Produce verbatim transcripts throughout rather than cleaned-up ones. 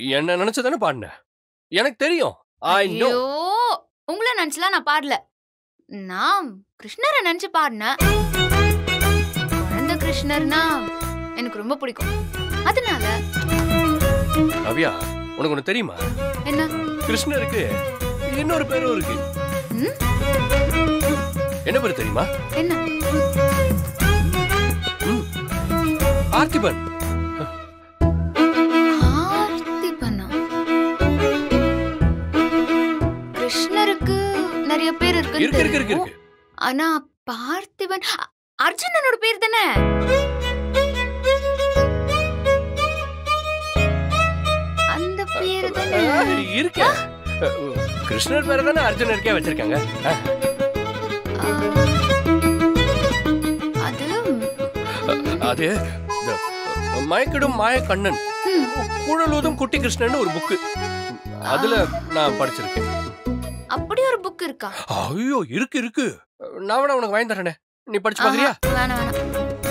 என்ன நினைச்சதானே பாடின? எனக்கு தெரியும். I know. ஐயோ, உங்களை நினைச்சலாம் நான் பாடல. நான் கிருஷ்ணரை நினைச்சு பாடினேன். குழந்தை கிருஷ்ணர்னா எனக்கு ரொம்ப பிடிக்கும். அதனால. காவியா, உனக்கு ஒண்ணு தெரியுமா? என்ன? கிருஷ்ணருக்கு இன்னொரு பேரும் இருக்கு. என்ன பேரு தெரியுமா? என்ன? ஆர்த்திபன். ஆர்த்திபனா? கிருஷ்ணருக்கு நிறைய பேர் இருக்கு. இருக்கு இருக்கு இருக்கு. ஆனா பார்த்திபன் அர்ஜுனனோட பேர் தானே? அந்த பேர் தானே இருக்கு. கிருஷ்ணர் பேர் தானே அர்ஜுனருக்கே வச்சிருக்காங்க. அது அது மயக்கிடும் மாய கண்ணன் குழலூதும் குட்டி கிருஷ்ணன் ஒரு புக்கு. அதுல நான் படிச்சிருக்கேன். அப்படி ஒரு புக் இருக்கா? ஐயோ, இருக்கு இருக்கு. நான் வேணா உனக்கு வாங்கி தரேனே, நீ படிச்சு பாக்குறியா? வேணாம் வேணாம்.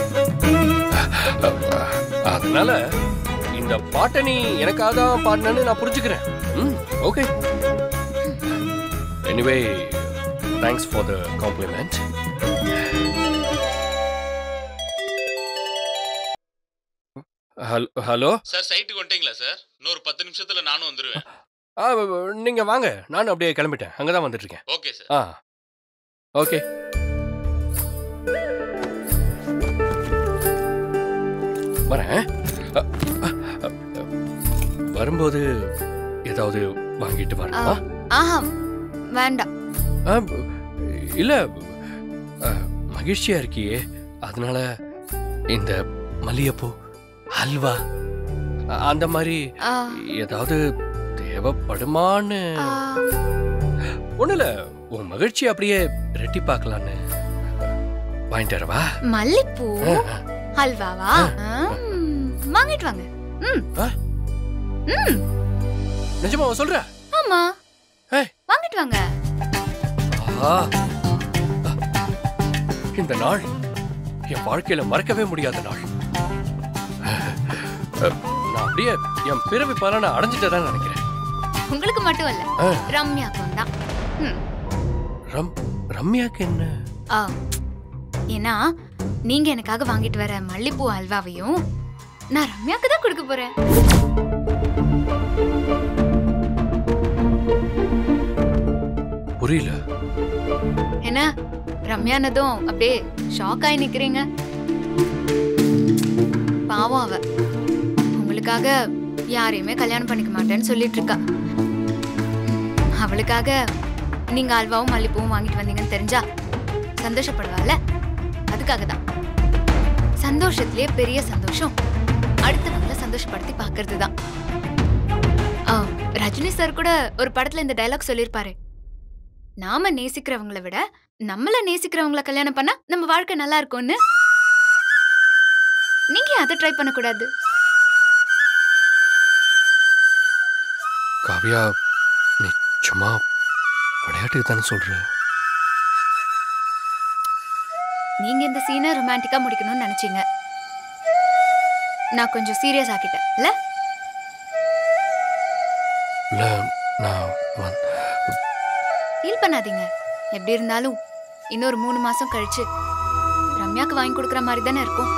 அதனால இந்த பாட்டை நீ எனக்காக தான் பாடினு நான் புரிஞ்சுக்கிறேன். Okay. Anyway, thanks for the compliment. Hello sir, சைட்டுக்கு வந்துட்டீங்களா சார்? இன்னொரு பத்து நிமிஷத்துல நானும் வந்துருவேன். ஆ, நீங்க வாங்க, நானும் அப்படியே கிளம்பிட்டேன். அங்கதான் வந்துட்டு இருக்கேன். Okay sir. ஆ, ஓகே. வரேன். வரும்போது ஏதாவது வாங்கிட்டு வரணுமா? ஆஹா, வேண்டாம். இல்ல, மகிழ்ச்சியா இருக்கியே, அதனால இந்த மல்லிகைப்பூ, ஹல்வா அந்த மாதிரி ஏதாவது தேவைப்படுமான்னு. ஒண்ணு இல்ல, உன் மகிழ்ச்சி அப்படியே ரெட்டி பார்க்கலான்னு வாங்கிட்டு வரவா? மல்லிப்பூ ஹல்வாவா? வாங்கிட்டு வாங்க. நிஜமா சொல்ற? ஆமா, வாங்கிட்டு வாங்க. இந்த நாள் என் வாழ்க்கையில மறக்கவே முடியாத நாள். நான் அப்படியே என் பிறவி பலனை அடைஞ்சிட்டதான் நினைக்கிறேன். உங்களுக்கு மட்டும் இல்ல, ரம்யாக்கும் தான். ரம் ரம்யாக்கு என்ன? ஏன்னா நீங்க எனக்காக வாங்கிட்டு வர மல்லிப்பூ அல்வாவையும் நான் ரம்யாக்கு தான் கொடுக்க போறேன். புரியல. என்ன ரம்யானதும் அப்படியே ஷாக் ஆகி நிக்கிறீங்க? பாவம், அவ உங்களுக்காக யாரையுமே கல்யாணம் பண்ணிக்க மாட்டேன்னு சொல்லிட்டு இருக்கா. அவளுக்காக நீங்க அல்வாவும் மல்லிப்பூவும் வாங்கிட்டு வந்தீங்கன்னு தெரிஞ்சா சந்தோஷப்படுவாள்ல, அதுக்காக தான். சந்தோஷத்திலேயே பெரிய சந்தோஷம் அடுத்தவங்களை சந்தோஷப்படுத்தி பாக்குறது தான். ரஜினி சார் கூட ஒரு படத்துல இந்த டயலாக் சொல்லிருப்பாரு, நாம நேசிக்கிறவங்களை விட நம்மள நேசிக்கிறவங்களை கல்யாணம் பண்ணா நம்ம வாழ்க்கை நல்லா இருக்கும்னு. நீங்க அதை ட்ரை பண்ண கூடாது? காவியா, நீ சும்மா விளையாட்டுக்கு தானே சொல்ற? நீங்க இந்த சீனை ரொமான்டிக்கா முடிக்கணும்னு நினைச்சீங்க, நான் கொஞ்சம் சீரியஸ் ஆக்கிட்டேன் இல்ல? இல்ல, நான் ஃபீல் பண்ணாதீங்க. எப்படி இருந்தாலும் இன்னொரு மூணு மாசம் கழிச்சு ரம்யாக்கு வாங்கி கொடுக்கற மாதிரி தானே இருக்கும்.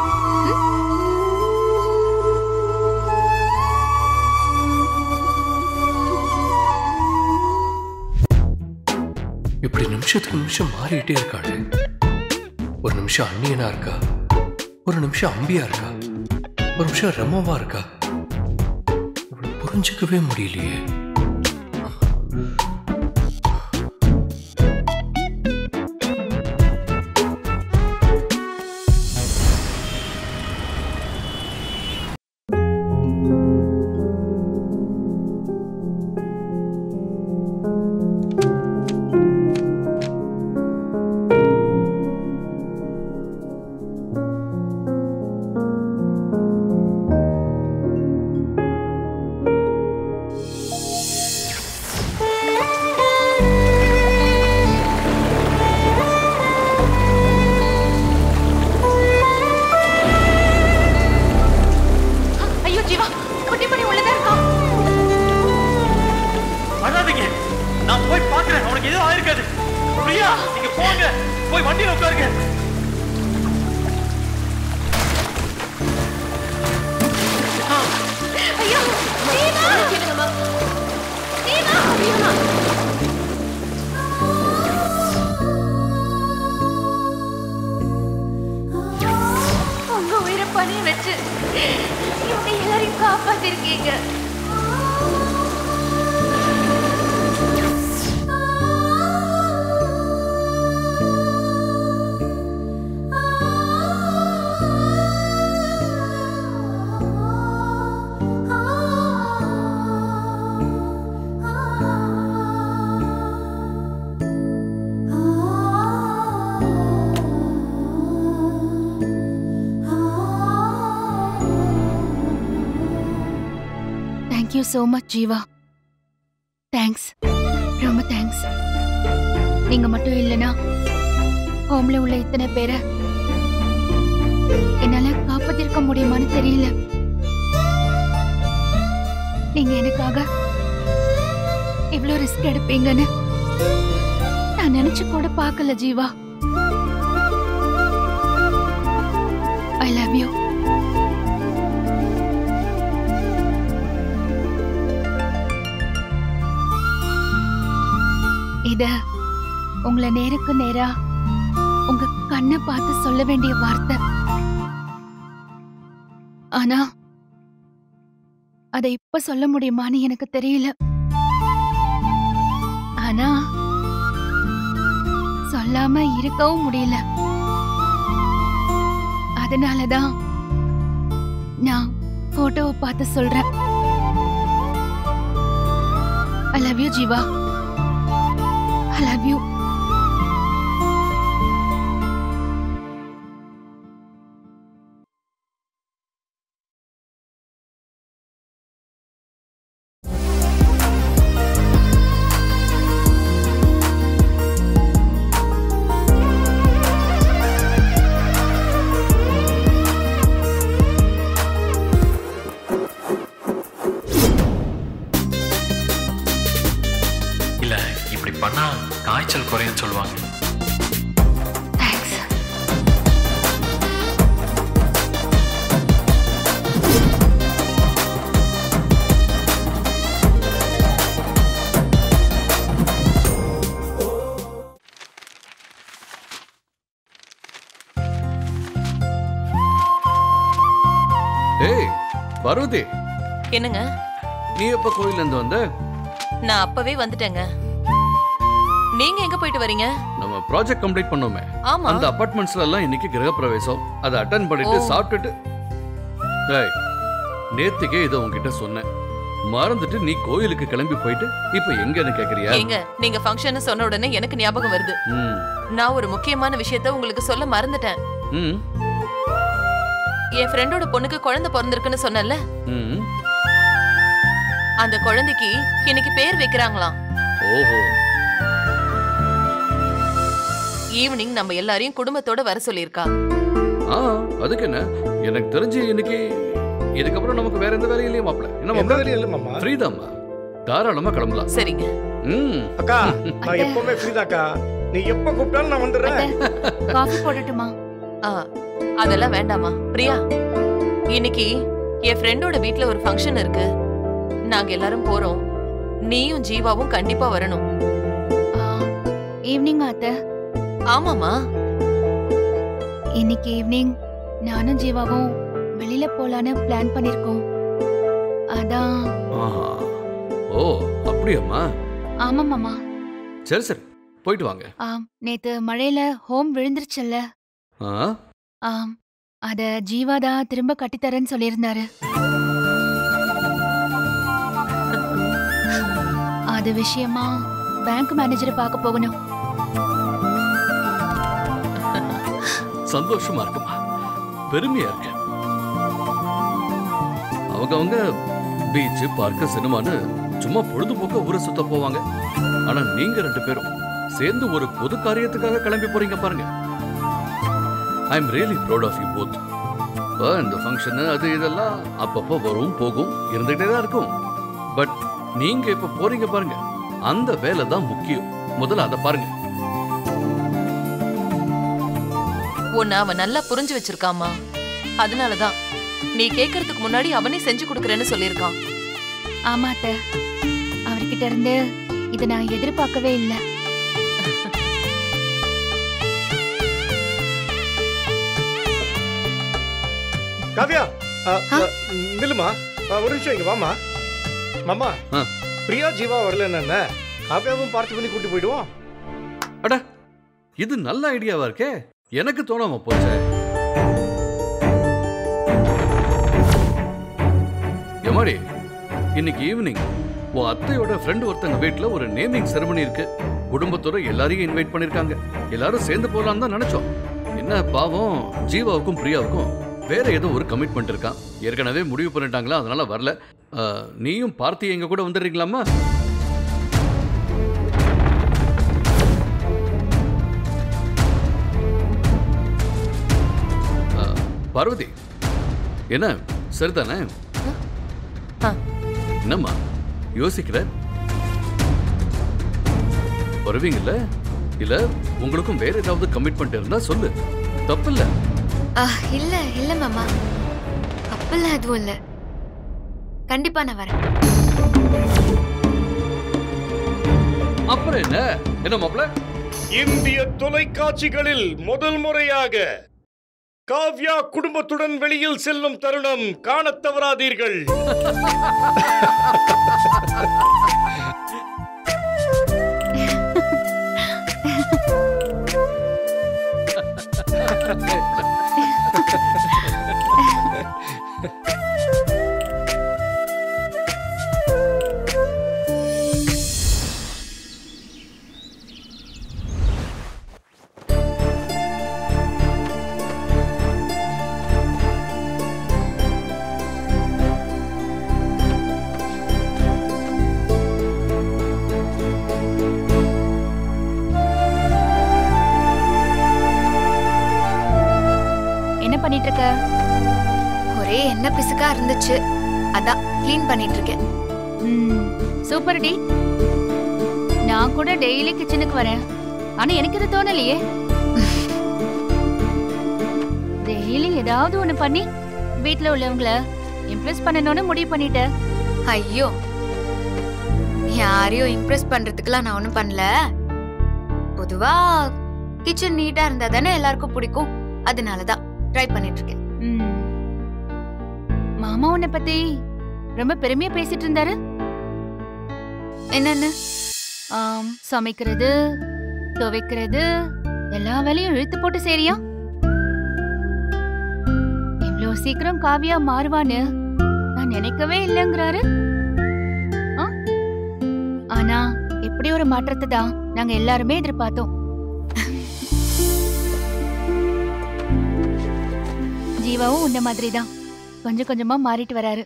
இப்படி நிமிஷத்துக்கு நிமிஷம் மாறிட்டே இருக்காளே. ஒரு நிமிஷம் அண்ணியனா இருக்கா, ஒரு நிமிஷம் அம்பியா இருக்கா, ஒரு நிமிஷம் ரமவா இருக்கா. புரிஞ்சுக்கவே முடியலையே. பிரியா நீங்க போங்க, போய் வண்டியில உட்காருங்க. ஐயோ தீனா கேளுங்கம்மா. தீனா தீனா உங்க உயிரை பணி வச்சு இவங்க எல்லாரையும் காப்பாத்திருக்கீங்க. Thank you so much, Jeeva. Thanks, ரொம்ப தேங்க்ஸ். நீங்க மட்டும் இல்லைன்னா ஹோம்ல உள்ள இத்தனை பேரை என்னால காப்பாத்திருக்க முடியுமான்னு தெரியல. நீங்க எனக்காக இவ்ளோ ரிஸ்க் எடுப்பீங்கன்னு நான் நினைச்சு கூட பார்க்கல ஜீவா. I love you. இத உங்களை நேருக்கு நேரா உங்க கண்ணை பார்த்து சொல்ல வேண்டிய வார்த்தை. ஆனா அதை இப்ப சொல்ல முடியுமான்னு எனக்கு தெரியல. ஆனா சொல்லாம இருக்கவும் முடியல. அதனாலதான் நான் போட்டோவை பார்த்து சொல்றேன். I love you, Jeeva. I love you. இல்ல இப்படி பண்ணா காய்ச்சல் குறையும் சொல்லுவாங்க. ஏய் பார்வதி, என்னங்க? நீ எப்ப கோயில்ல இருந்து வந்த? நான் அப்பவே வந்துட்டேங்க. நீங்க எங்க போயிட்டு வரீங்க? நம்ம ப்ராஜெக்ட் கம்ப்ளீட் பண்ணோமே, ஆமா. அந்த அபார்ட்மெண்ட்ஸ்ல எல்லாம் இன்னைக்கு கிரக பிரவேசம். அதை அட்டெண்ட் பண்ணிட்டு ஓ. சாப்பிட்டுட்டு ஏய் நேத்துக்கே இதை உன்கிட்ட சொன்னேன், மறந்துட்டு நீ கோயிலுக்கு கிளம்பி போயிட்டு இப்ப எங்கன்னு கேக்குறியா? ஏங்க, நீங்க ஃபங்க்ஷன் சொன்ன உடனே எனக்கு ஞாபகம் வருது. ம் நான் ஒரு முக்கியமான விஷயத்தை உங்களுக்கு சொல்ல மறந்துட்டேன். ம் என் ஃப்ரெண்டோட பொண்ணுக்கு குழந்தை பிறந்திருக்குன்னு சொன்னேன்ல, ம் அந்த குழந்தைக்கு இன்னைக்கு பேர் வைக்கிறாங்களாம். ஓஹோ. ஈவினிங் நம்ம எல்லாரையும் குடும்பத்தோட வர சொல்லியிருக்கா. ஆ அதுக்கு என்ன, எனக்கு தெரிஞ்சு இன்னைக்கு இதுக்கப்புறம் நமக்கு வேற எந்த வேலையும் இல்லையா மாப்ள? என்ன மாப்ள? வேலையும் இல்ல மாமா. ஃப்ரீதாம்மா, தாராளமா கிளம்பலாம். சரிங்க. ம் அக்கா நான் எப்பவுமே ஃப்ரீதாக்கா, நீ எப்ப கூப்பிட்டாலும் நான் வந்துடுறேன். காஃபி போடட்டுமா? ஆ, அதெல்லாம் வேண்டாமா பிரியா. இன்னைக்கு என் ஃப்ரெண்டோட வீட்ல ஒரு ஃபங்க்ஷன் இருக்கு. நாங்க எல்லாரும் போறோம். நீயும் ஜீவாவும் கண்டிப்பா வரணும். ஈவினிங் அத்தை. ஆமாமா. இன்னைக்கு ஈவினிங் நானும் ஜீவாவும் வெளியில போலான்னு பிளான் பண்ணிருக்கோம். அதான். ஆஹா. ஓ அப்படியாம்மா? ஆமா மாமா. சரி சரி போயிட்டு வாங்க. ஆம், நேத்து மழையில ஹோம் விழுந்துருச்சுல்ல. ஆ ஆம், அத ஜீவாதா திரும்ப கட்டித்தரேன்னு சொல்லியிருந்தாரு. அது விஷயமா பேங்க் மேனேஜரை பார்க்க போகணும். சந்தோஷமா இருக்குமா, பெருமையா இருக்கு. அவங்க அவங்க பீச் பார்க்க சினிமான்னு சும்மா பொழுதுபோக்க ஊரை சுத்த போவாங்க. ஆனா நீங்க ரெண்டு பேரும் சேர்ந்து ஒரு பொது காரியத்துக்காக கிளம்பி போறீங்க பாருங்க. I am really proud of you both. இந்த ஃபங்க்ஷன் அது இதெல்லாம் அப்பப்போ வரும் போகும் இருந்துகிட்டே தான் இருக்கும். பட் நீங்க இப்ப போறீங்க பாருங்க, அந்த வேலை தான் முக்கியம். முதல்ல அதை பாருங்க. உன்னை அவன் நல்லா புரிஞ்சு வச்சிருக்காமா. அதனாலதான் நீ கேக்குறதுக்கு முன்னாடி அவனே செஞ்சு கொடுக்கறேன்னு சொல்லியிருக்கான். ஆமா அத்தை, அவர்கிட்ட இருந்து இதை நான் எதிர்பார்க்கவே இல்லை. காவ்யா நில்லுமா, ஒரு நிமிஷம் இங்க வாமா. மாமா, பிரியா ஜீவா வரல என்ன, காவ்யாவும் பார்த்து பண்ணி கூட்டி போயிடுவோம். அட, இது நல்ல ஐடியாவா இருக்கே, எனக்கு தோணாம போச்சே. எமாடி, இன்னைக்கு ஈவினிங் உன் அத்தையோட ஃப்ரெண்ட் ஒருத்தங்க வீட்டுல ஒரு நேமிங் செரமனி இருக்கு. குடும்பத்தோட எல்லாரையும் இன்வைட் பண்ணிருக்காங்க. எல்லாரும் சேர்ந்து போலான்னு தான் நினைச்சோம். என்ன பாவம், ஜீவாவுக்கும் பிரியாவுக்கும் வேற ஏதோ ஒரு கமிட்மெண்ட் இருக்கான். ஏற்கனவே முடிவு பண்ணிட்டாங்களா, அதனால வரல. நீயும் பார்த்தி எங்க கூட வந்துடுறீங்களாமா? பார்வதி, என்ன சரிதானே? என்னம்மா யோசிக்கிற? வருவீங்கல்ல? இல்ல உங்களுக்கும் வேற ஏதாவது கமிட்மெண்ட் இருந்தா சொல்லு, தப்பு இல்ல. இல்ல இல்ல மாமா, அப்பெல்லாம் எதுவும் இல்ல. கண்டிப்பா நான் வரேன். அப்புறம் என்ன என்ன மாப்ள? இந்திய தொலைக்காட்சிகளில் முதல் முறையாக காவ்யா குடும்பத்துடன் வெளியில் செல்லும் தருணம் காணத் தவறாதீர்கள். பண்ணிட்டு இருக்க? ஒரே என்ன பிசுக்கா இருந்துச்சு, அதான் க்ளீன் பண்ணிட்டு இருக்கேன். சூப்பர் டி. நான் கூட டெய்லி கிச்சனுக்கு வரேன், ஆனா எனக்கு இது தோணலையே. டெய்லி ஏதாவது ஒண்ணு பண்ணி வீட்ல உள்ளவங்கள இம்ப்ரெஸ் பண்ணணும்னு முடிவு பண்ணிட்டேன். ஐயோ, யாரையும் இம்ப்ரெஸ் பண்றதுக்குலாம் நான் ஒண்ணும் பண்ணல. பொதுவா கிச்சன் நீட்டா இருந்தா தானே எல்லாருக்கும் பிடிக்கும், அதனாலதான் ட்ரை பண்ணிட்டு இருக்கேன். மாமா உன்னை பத்தி ரொம்ப பெருமையா பேசிட்டு இருந்தாரு. என்னன்னு? ஆம், சமைக்கிறது, துவைக்கிறது, எல்லா வேலையும் இழுத்து போட்டு சரியா? இவ்வளவு சீக்கிரம் காவியா மாறுவான்னு நான் நினைக்கவே இல்லைங்கிறாரு. ஆனா இப்படி ஒரு மாற்றத்தை தான் நாங்க எல்லாருமே எதிர்பார்த்தோம். ஜீவாவும் உன்ன மாதிரி தான் கொஞ்சம் கொஞ்சமா மாறிட்டு வராரு.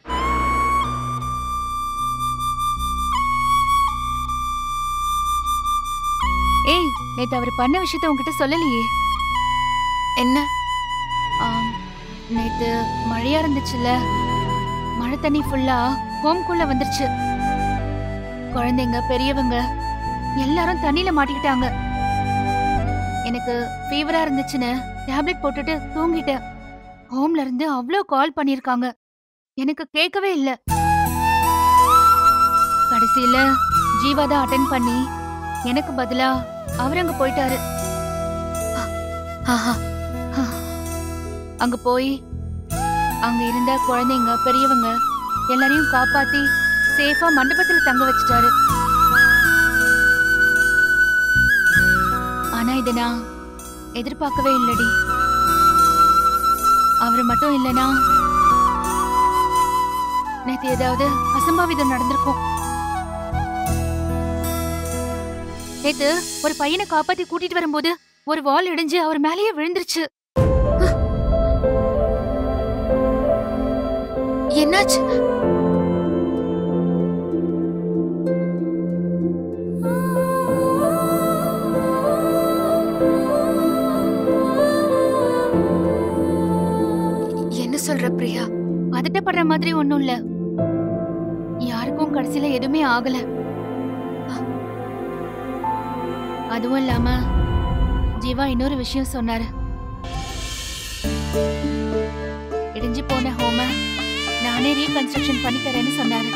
ஏய், நேத்து அவர் பண்ண விஷயத்த உன்கிட்ட சொல்லலையே. என்ன? நேத்து மழையா இருந்துச்சுல்ல, மழை தண்ணி ஃபுல்லா ஹோம்குள்ள வந்துருச்சு. குழந்தைங்க பெரியவங்க எல்லாரும் தண்ணியில மாட்டிக்கிட்டாங்க. எனக்கு ஃபீவரா இருந்துச்சுன்னு டேப்லெட் போட்டுட்டு தூங்கிட்டேன். ஹோம்ல இருந்து அவ்வளோ கால் பண்ணிருக்காங்க, எனக்கு கேட்கவே இல்ல. கடைசியில ஜீவா தான் அட்டென்ட் பண்ணி எனக்கு பதிலா அவர் அங்க போயிட்டாரு. அங்க போய் அங்க இருந்த குழந்தைங்க பெரியவங்க எல்லாரையும் காப்பாத்தி சேஃபா மண்டபத்துல தங்க வச்சிட்டாரு. ஆனா இத நான் எதிர்பார்க்கவே இல்லடி. அவரு மட்டும் இல்லனா நேத்து ஏதாவது அசம்பாவிதம் நடந்திருக்கும். நேத்து ஒரு பையனை காப்பாத்தி கூட்டிட்டு வரும்போது ஒரு வால் இடிஞ்சு அவர் மேலேயே விழுந்துருச்சு. என்னாச்சு? என்ன சொல்ற பிரியா? பதட்டப்படுற மாதிரி ஒண்ணும் இல்ல, யாருக்கும் கடைசியில எதுவுமே ஆகல. அதுவும் இல்லாம ஜீவா இன்னொரு விஷயம் சொன்னாரு. இடிஞ்சு போன ஹோம நானே ரீகன்ஸ்ட்ரக்ஷன் பண்ணி தரேன்னு சொன்னாரு.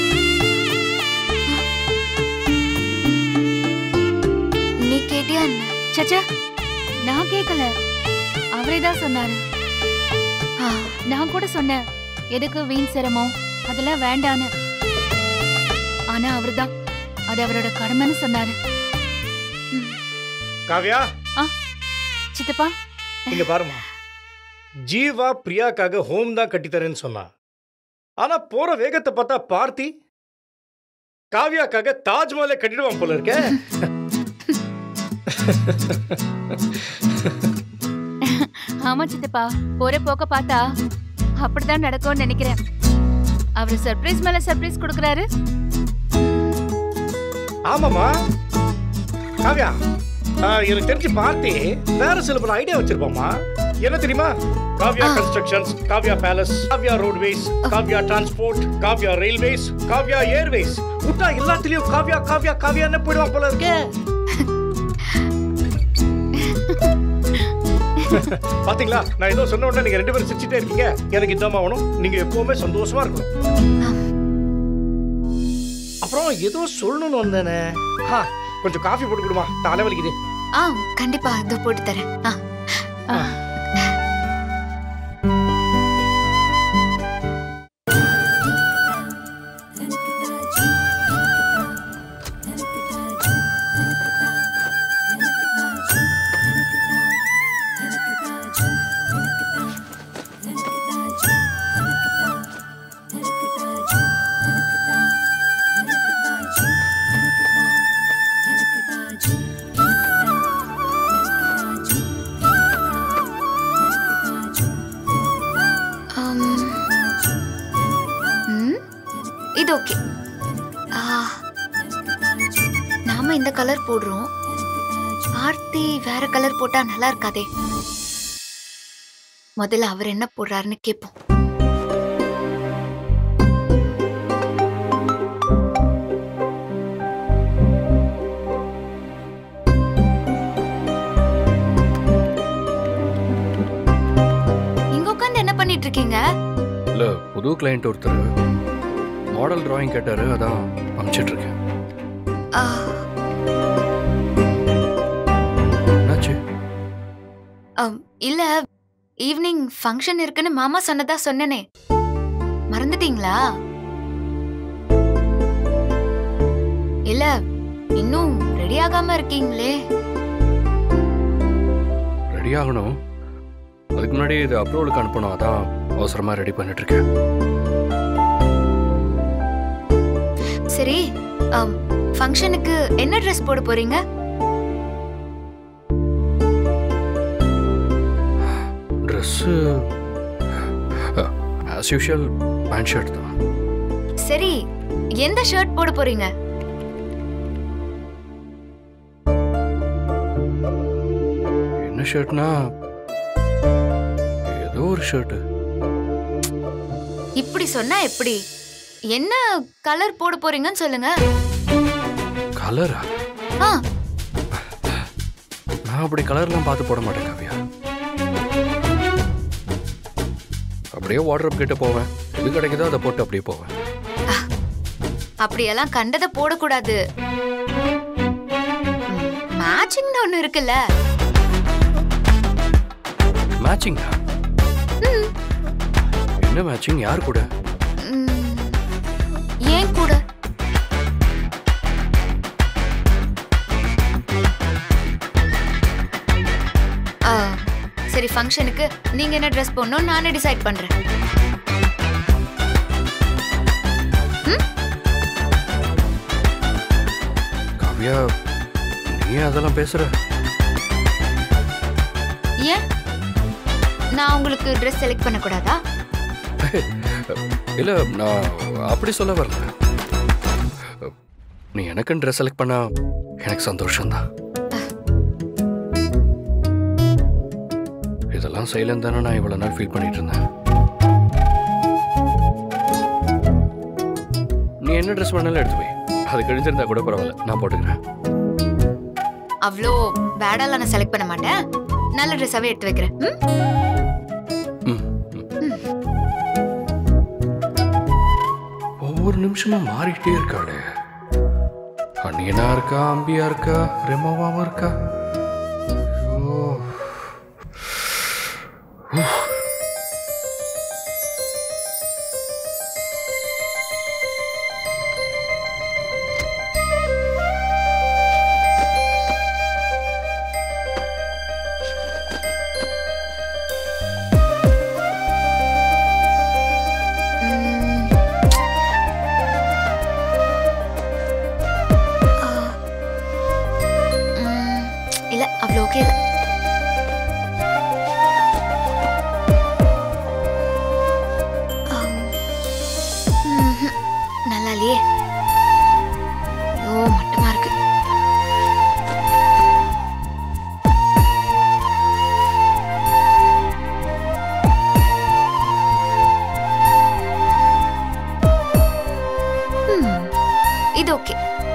நீ கேட்டியா என்ன? சச்சா, நான் கேட்கல, அவரே தான் சொன்னாரு. நான் கூட சொன்னேன் எதுக்கு வீண் சிரமம், அதெல்லாம் வேண்டான்னு. ஆனா அவர்தான் அது அவரோட கடமைன்னு சொன்னாரு. காவ்யா, சித்தப்பா இங்க பாருமா, ஜீவா பிரியாக்காக ஹோம் தான் கட்டித்தரேன்னு சொன்னா. ஆனா போற வேகத்தை பார்த்தா பார்த்தி காவ்யாக்காக தாஜ்மஹாலை கட்டிடுவான் போல இருக்க. ஆமா சித்தப்பா, போற போக்க பார்த்தா அப்படிதான் நடக்கும்னு நினைக்கிறேன். அவரு சர்ப்ரைஸ் மேல சர்ப்ரைஸ் கொடுக்கறாரு. ஆமாமா காவ்யா, எனக்கு தெரிஞ்சு பார்த்தி வேற சில பல ஐடியா வச்சிருப்போமா. என்ன தெரியுமா? Kavya constructions, Kavya palace, Kavya roadways, Kavya transport, Kavya railways, Kavya airways, விட்டா எல்லாத்துலயும் காவ்யா காவ்யா காவ்யான்னு போயிடுவான் போல இருக்கே. பாத்தீங்களா, நான் ஏதோ சொன்ன உடனே நீங்க ரெண்டு பேரும் சிரிச்சுட்டே இருக்கீங்க. எனக்கு இதாமா வேணும், நீங்க எப்பவுமே சந்தோஷமா இருக்கணும். அப்புறம் ஏதோ சொல்லணும்னு வந்தேனே, கொஞ்சம் காஃபி போட்டு கொடுமா, தலைவலிக்குது. ஆ கண்டிப்பா, இதோ போட்டு தரேன். ஆ இது ஓகே. நாம இந்த கலர் போடுறோம், ஆர்த்தி வேற கலர் போட்டா நல்லா இருக்காதே. முதல்ல அவர் என்ன போடுறாருன்னு கேட்போம். இங்க உட்காந்து என்ன பண்ணிட்டு இருக்கீங்க? இல்ல, புது கிளையண்ட் ஒருத்தர் மாடல் டிராயிங் கேட்டாரு, அதான் அனுப்பிச்சிட்டு இருக்கேன். என்னாச்சு? இல்ல, ஈவினிங் ஃபங்க்ஷன் இருக்குன்னு மாமா சொன்னதா சொன்னனே, மறந்துட்டீங்களா? இல்ல, இன்னும் ரெடி ஆகாம இருக்கீங்களே. ரெடி ஆகணும், அதுக்கு முன்னாடி இது அப்ரூவலுக்கு அனுப்பணும், அதான் அவசரமா ரெடி பண்ணிட்டு இருக்கேன். சரி, ஃபங்க்ஷனுக்கு என்ன ட்ரெஸ் போட போறீங்க? Dress as usual pant shirt தான். சரி, எந்த ஷர்ட் போட போறீங்க? என்ன ஷர்ட்னா ஏதோ ஒரு ஷர்ட். இப்படி சொன்னா எப்படி? என்ன கலர் போட போறீங்கன்னு சொல்லுங்க. கலரா? நான் அப்படி கலர்லாம் பார்த்து போட மாட்டேன் காவ்யா. அப்படியே வார்ட்ரோப் கிட்ட போவேன், எது கிடைக்குதோ அதை போட்டு அப்படியே போவேன். அப்படியெல்லாம் கண்டதை போடக்கூடாது. மேட்சிங்னு ஒண்ணு இருக்குல்ல. மேட்சிங்கா? என்ன மேட்சிங்? யார் கூட? ஏன் கூட? சரி, ஃபங்க்ஷனுக்கு நீங்க என்ன ட்ரெஸ் போடணும் நானே டிசைட் பண்றேன். காவ்யா, நீ அதெல்லாம் பேசுற? ஏன் நான் உங்களுக்கு ட்ரெஸ் செலக்ட் பண்ண கூடாதா? இல்ல, நான் அப்படி சொல்ல வரல. நீ எனக்கு ட்ரெஸ் செலக்ட் பண்ணா எனக்கு சந்தோஷம்தான். இதெல்லாம் சைலண்ட் தானே நான் இவ்வளவு நாள் ஃபீல் பண்ணிட்டு இருந்தேன். நீ என்ன ட்ரெஸ் வேணாலும் எடுத்து போய், அது கிழிஞ்சிருந்தா கூட பரவாயில்ல, நான் போட்டுக்கிறேன். அவ்வளோ பேடாலாம் நான் செலக்ட் பண்ண மாட்டேன், நல்ல ட்ரெஸ்ஸாவே எடுத்து வைக்கிறேன். ஒவ்வொரு நிமிஷமும் மாறிக்கிட்டே இருக்காளே. அண்ணியனா இருக்கா, அம்பியா இருக்கா, ரெமோவாவும் இருக்கா. இல்ல அவ்வளோ ஓகே இல்லை. நல்லா இல்லையே. ஐயோ மட்டமா இருக்கு. இது ஓகே.